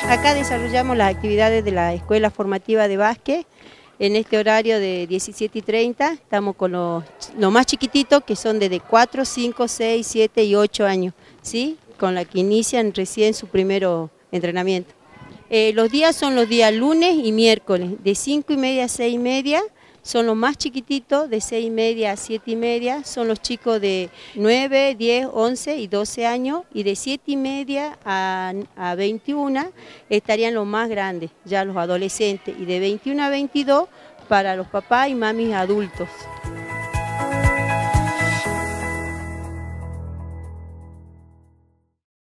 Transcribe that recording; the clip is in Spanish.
Acá desarrollamos las actividades de la Escuela Formativa de Básquet en este horario de 17:30. Estamos con los más chiquititos, que son de 4, 5, 6, 7 y 8 años, ¿sí? Con la que inician recién su primer entrenamiento. Los días son los días lunes y miércoles, de 5:30 a 6:30. Son los más chiquititos, de 6:30 a 7:30, son los chicos de 9, 10, 11 y 12 años, y de 7:30 a 21 estarían los más grandes, ya los adolescentes, y de 21 a 22 para los papás y mamis adultos.